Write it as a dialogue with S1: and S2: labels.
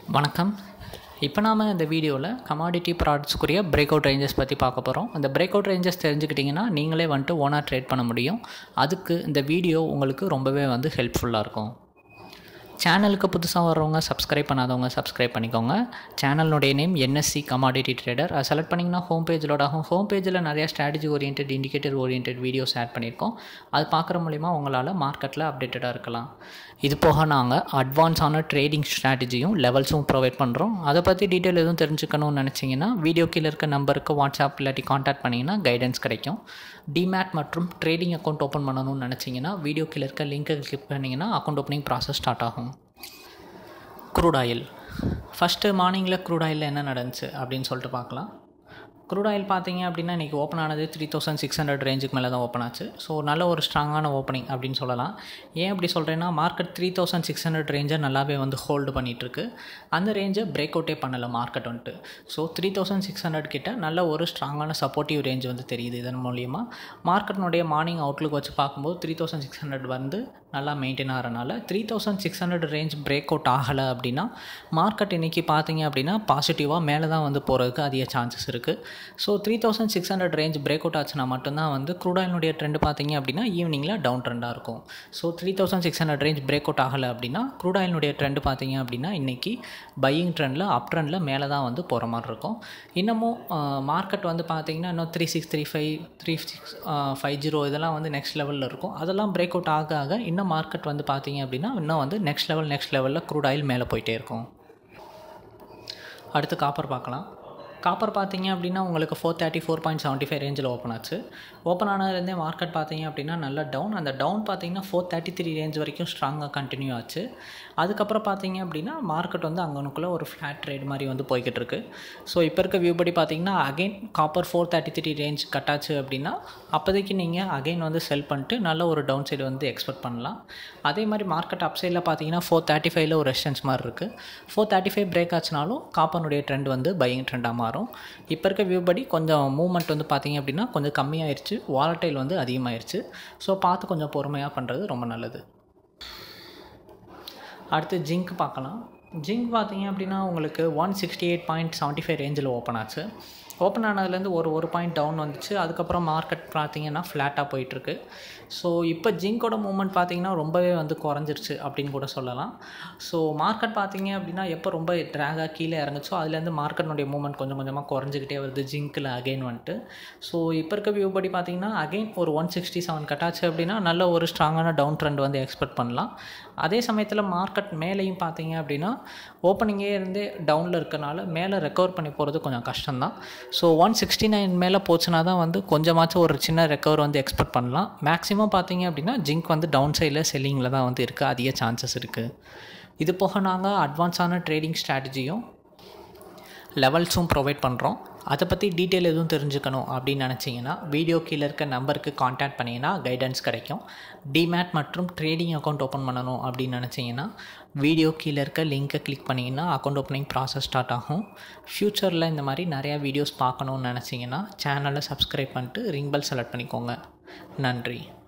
S1: வணக்கம். இப்போ நாம் இந்த வீடியோவில் கமாடிட்டி ப்ராடக்ட்ஸ்க்குரிய பிரேக் அவுட் ரேஞ்சஸ் பற்றி பார்க்க போகிறோம். இந்த பிரேக் அவுட் ரேஞ்சஸ் தெரிஞ்சுக்கிட்டிங்கன்னா நீங்களே ஓனாக ட்ரேட் பண்ண முடியும். அதுக்கு இந்த வீடியோ உங்களுக்கு ரொம்பவே ஹெல்ப்ஃபுல்லாக இருக்கும். சேனலுக்கு புதுசாக வர்றவங்க சப்ஸ்கிரைப் பண்ணாதவங்க சப்ஸ்கிரைப் பண்ணிக்கோங்க. சேனலுடைய நேம் என்எஸ்சி கமாடிட்டி ட்ரேடர். அதை செலக்ட் பண்ணிங்கன்னா ஹோம் பேஜ் லோட் ஆகும். ஹோம் பேஜில் நிறையா strategy orient, indicator orient videos add பண்ணியிருக்கோம். அது பார்க்குற மூலிமா உங்களால் மார்க்கெட்டில் அப்டேட்டடாக இருக்கலாம். இது போக நாங்கள் அட்வான்ஸான ட்ரேடிங் ஸ்ட்ராட்டஜியும் லெவல்ஸும் ப்ரொவைட் பண்ணுறோம். அதை பற்றி டீட்டெயில் எதுவும் தெரிஞ்சுக்கணும்னு நினச்சிங்கன்னா வீடியோ கீழே இருக்க நம்பருக்கு வாட்ஸ்அப் இல்லாட்டி காண்டாக்ட் பண்ணிங்கன்னா கைடன்ஸ் கிடைக்கும். டிமேட் மற்றும் ட்ரேடிங் அக்கௌண்ட் ஓப்பன் பண்ணணும்னு நினச்சிங்கன்னா வீடியோ கீழே இருக்க லிங்க்கை கிளிக் பண்ணிங்கன்னா அக்கௌண்ட் ஓப்பனிங் ப்ராசஸ் ஸ்டார்ட் ஆகும். க்ரூட் ஆயில் ஃபஸ்ட்டு மார்னிங்கில் க்ரூட் ஆயிலில் என்ன நடந்துச்சு அப்படின்னு சொல்லிட்டு பார்க்கலாம். க்ரூட் ஆயில் பார்த்தீங்க அப்படின்னா இன்றைக்கி ஓப்பன் ஆனது 3600 ரேஞ்சுக்கு மேலே தான் ஓப்பன் ஆச்சு. ஸோ நல்ல ஒரு ஸ்ட்ராங்கான ஓப்பனிங் அப்படின்னு சொல்லலாம். ஏன் அப்படி சொல்கிறேன்னா மார்க்கெட் 3600 ரேஞ்சை நல்லாவே ஹோல்டு பண்ணிகிட்ருக்கு. அந்த ரேஞ்சை பிரேக் அவுட்டே பண்ணலை மார்க்கெட் ஸோ 3600 கிட்ட நல்ல ஒரு ஸ்ட்ராங்கான சப்போர்ட்டிவ் ரேஞ்ச் தெரியுது. இதன் மூலிமா மார்க்கெட்டினுடைய மார்னிங் அவுட்லுக் வச்சு பார்க்கும்போது 3600 நல்லா மெயின்டைன் ஆகிறனால 3600 ரேஞ்ச் பிரேக் அவுட் ஆகலை அப்படின்னா மார்க்கெட் இன்றைக்கி பார்த்தீங்க அப்படின்னா பாசிட்டிவாக மேலே தான் போகிறதுக்கு அதிக சான்சஸ் இருக்குது. ஸோ 3600 ரேஞ்ச் பிரேக் அவுட் ஆச்சுன்னா மட்டும்தான் க்ரூட் ஆயிலுடைய ட்ரெண்ட் பார்த்தீங்க அப்படின்னா ஈவினிங்கில் டவுன் ட்ரெண்டாக இருக்கும். ஸோ 3600 ரேஞ்ச் பிரேக் அவுட் ஆகலை அப்படின்னா க்ரூட் ஆயிலுடைய ட்ரெண்ட் பார்த்தீங்க அப்படின்னா இன்றைக்கி பையிங் ட்ரெண்டில் அப் ட்ரெண்டில் மேலே தான் போகிற மாதிரி இருக்கும். இன்னமும் மார்க்கெட் பார்த்தீங்கன்னா இன்னும் 3635 3650 இதெல்லாம் நெக்ஸ்ட் லெவலில் இருக்கும். அதெல்லாம் பிரேக் அவுட் ஆக இன்னும் மார்க்கெட் பார்த்தீங்க அப்படின்னா இன்னும் நெக்ஸ்ட் லெவலில் க்ரூட் ஆயில் மேலே போயிட்டே இருக்கும். அடுத்து காப்பர் பார்க்கலாம். காப்பர் பார்த்தீங்க அப்படின்னா உங்களுக்கு 434.75 ரேஞ்சில் ஓப்பன் ஆச்சு. ஓப்பன் ஆனதுலேருந்தே மார்க்கெட் பார்த்தீங்க அப்படின்னா நல்ல டவுன். அந்த டவுன் பார்த்தீங்கன்னா 433 ரேஞ்ச் வரைக்கும் ஸ்ட்ராங்காக கண்டினியூ ஆச்சு. அதுக்கப்புறம் பார்த்தீங்க அப்படின்னா மார்க்கெட் அங்கனுக்குள்ளே ஒரு ஃப்ளாட் ட்ரேட் மாதிரி போய்கிட்டு இருக்கு. ஸோ இப்போ இருக்க வியூ படி பார்த்தீங்கன்னா அகைன் காப்பர் 433 ரேஞ்ச் கட்டாச்சு அப்படின்னா அப்போதைக்கு நீங்கள் அகைன் செல் பண்ணிட்டு நல்ல ஒரு டவுன் சைடு எக்ஸ்பெக்ட் பண்ணலாம். அதே மாதிரி மார்க்கெட் அப் சைடில் பார்த்தீங்கன்னா 435 ஒரு ரெசிஸ்டன்ஸ் மாதிரி இருக்குது. 435 பிரேக் ஆச்சுனாலும் காப்பனுடைய ட்ரெண்ட் பையிங் ட்ரெண்டாக மாறும். இப்போ இருக்க வியூ படி கொஞ்சம் மூவ்மெண்ட் பார்த்தீங்க அப்படின்னா கொஞ்சம் கம்மியாயிருச்சு. வாலட்டைல் அதிகமாகிருச்சு. ஸோ பார்த்து கொஞ்சம் பொறுமையாக பண்ணுறது ரொம்ப நல்லது. அடுத்து ஜிங்க் பார்க்கலாம். ஜிங்க் பார்த்தீங்க அப்படின்னா உங்களுக்கு 168.75 ரேஞ்சில் ஓப்பன் ஆச்சு. ஓப்பன் ஆனதுலேருந்து ஒரு பாயிண்ட் டவுன் வந்துச்சு. அதுக்கப்புறம் மார்க்கெட் பார்த்தீங்கன்னா ஃப்ளாட்டாக போயிட்டுருக்கு. ஸோ இப்போ ஜிங்கோட மூவ்மெண்ட் பார்த்தீங்கன்னா ரொம்பவே குறைஞ்சிருச்சு அப்படின்னு கூட சொல்லலாம். ஸோ மார்க்கெட் பார்த்தீங்க அப்படின்னா எப்போ ரொம்ப ட்ராகாக கீழே இறங்குச்சோ அதுலேருந்து மார்க்கெட்னுடைய மூவ்மெண்ட் கொஞ்சம் கொஞ்சமாக குறைஞ்சிக்கிட்டே வருது ஜிங்க்கில் அகைன் ஸோ இப்போ இருக்க வியூ படி பார்த்தீங்கன்னா அகைன் ஒரு 167 கட்டாச்சு அப்படின்னா நல்ல ஒரு ஸ்ட்ராங்கான டவுன் ட்ரெண்ட் எக்ஸ்பெக்ட் பண்ணலாம். அதே சமயத்தில் மார்க்கெட் மேலேயும் பார்த்தீங்க அப்படின்னா ஓப்பனிங்கே இருந்தே டவுனில் இருக்கனால மேலே ரெக்கவர் பண்ணி போகிறது கொஞ்சம் கஷ்டம்தான். ஸோ 169 மேலே போச்சுன்னா தான் கொஞ்சமாச்சும் ஒரு சின்ன ரெக்கவர் எக்ஸ்பெக்ட் பண்ணலாம். மேக்ஸிமம் பார்த்தீங்க அப்படின்னா ஜிங்க் டவுன் சைடில் செல்லிங்கில் தான் இருக்குது. அதிக சான்சஸ் இருக்குது. இது போக நாங்கள் அட்வான்ஸான ட்ரேடிங் ஸ்ட்ராட்டஜியும் லெவல்ஸும் ப்ரொவைட் பண்ணுறோம். அதை பற்றி டீட்டெயில் எதுவும் தெரிஞ்சுக்கணும் அப்படின்னு நினச்சிங்கன்னா வீடியோ கீழே இருக்க நம்பருக்கு காண்டாக்ட் பண்ணிங்கன்னா கைடன்ஸ் கிடைக்கும். டிமேட் மற்றும் ட்ரேடிங் அக்கௌண்ட் ஓப்பன் பண்ணணும் அப்படின்னு நினச்சிங்கன்னா வீடியோ கீழே இருக்க லிங்க்கை கிளிக் பண்ணிங்கன்னா அக்கௌண்ட் ஓப்பனிங் ப்ராசஸ் ஸ்டார்ட் ஆகும். ஃப்யூச்சரில் இந்த மாதிரி நிறையா வீடியோஸ் பார்க்கணுன்னு நினச்சிங்கன்னா சேனலை சப்ஸ்கிரைப் பண்ணிட்டு ரிங் பெல் செலக்ட் பண்ணிக்கோங்க. நன்றி.